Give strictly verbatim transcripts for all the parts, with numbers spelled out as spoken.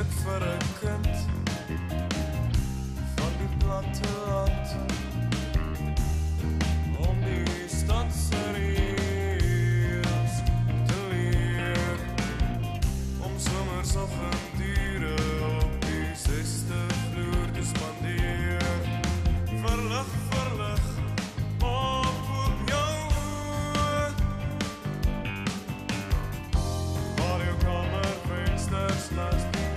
moeilik vir 'n kind van die platte land om die stad se reëls te leer, om somersavonture op die sesde vloer te spandeer. Verlig, verlig, op op jou oë, maar jou kamervensters las die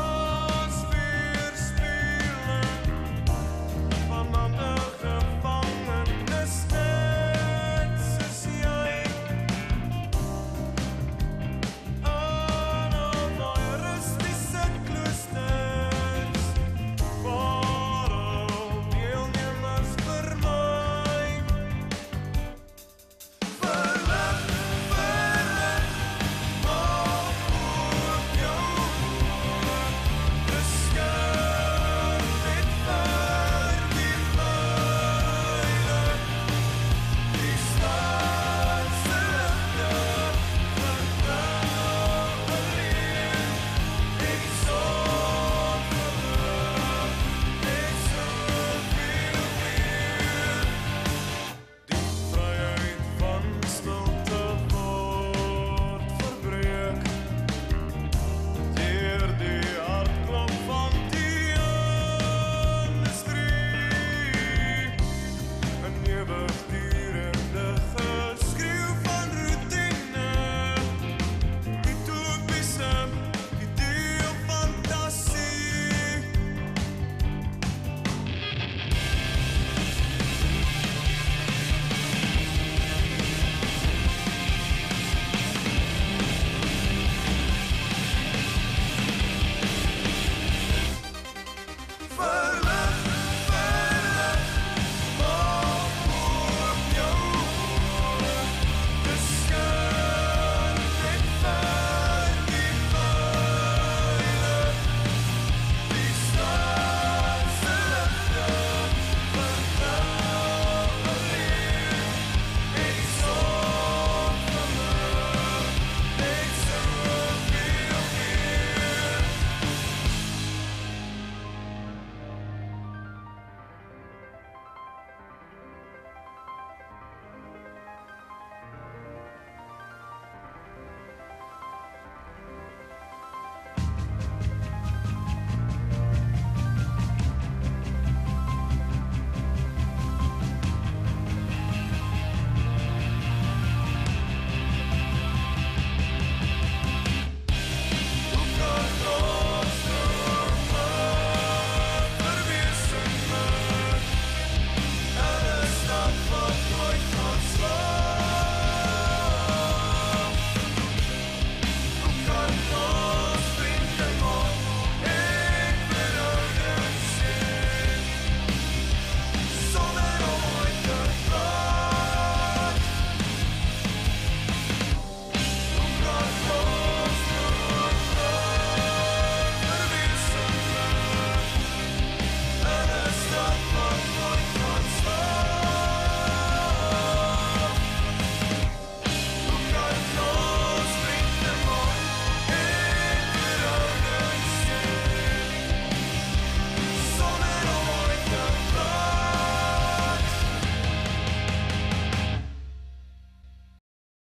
asweerspieëling van ander gevangenes net soos jy. Aan al daai rustiese kloosters waar al deelnemers vermy. Verlig, verlig, op op jou oë, beskerm dit vir die beide, die stad se ligte vertel alleen. Ek sorg verlig, ek soveel meer. Die vryheid van stilte word verbreek deur die hartklop van die industrie, en ewig die